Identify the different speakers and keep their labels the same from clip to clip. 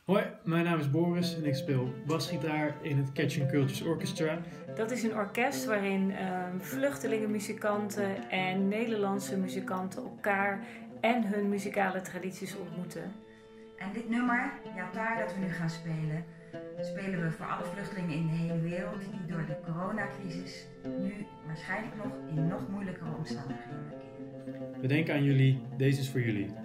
Speaker 1: Hoi, mijn naam is Boris en ik speel basgitaar in het Catching Cultures Orchestra.
Speaker 2: Dat is een orkest waarin vluchtelingenmuzikanten en Nederlandse muzikanten elkaar en hun muzikale tradities ontmoeten.
Speaker 3: En dit nummer, Yatar, dat we nu gaan spelen, spelen we voor alle vluchtelingen in de hele wereld die door de coronacrisis nu waarschijnlijk nog in nog moeilijkere omstandigheden verkeren.
Speaker 1: We denken aan jullie, deze is voor jullie.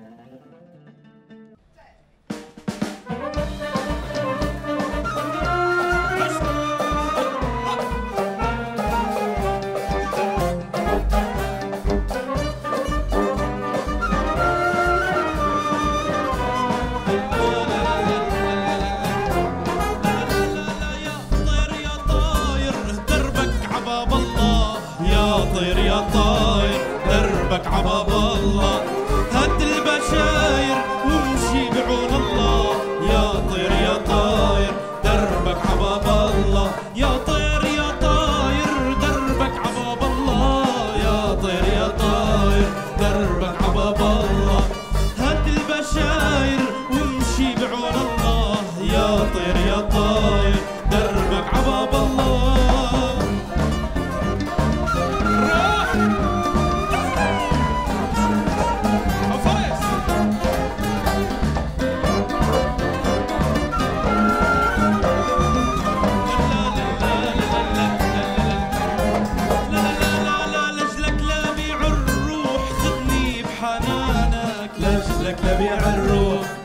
Speaker 4: طير يا طاير دربك عباب الله، هد البشاير وامشي بعون الله. يا طير يا طاير دربك عباب الله، يا طير يا طاير دربك عباب الله. يا طير يا طاير دربك عباب الله، هد البشاير وامشي بعون الله. يا طير يا طاير دربك عباب الله. لك لبيع الروح